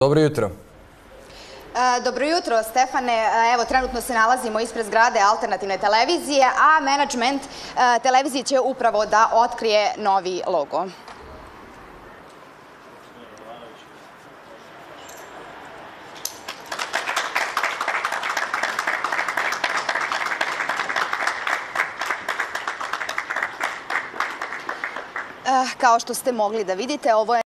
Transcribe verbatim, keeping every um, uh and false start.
Dobro jutro. Dobro jutro, Stefane. Evo, trenutno se nalazimo ispred zgrade alternativne televizije, a menadžment televizije će upravo da otkrije novi logo. Kao što ste mogli da vidite, ovo je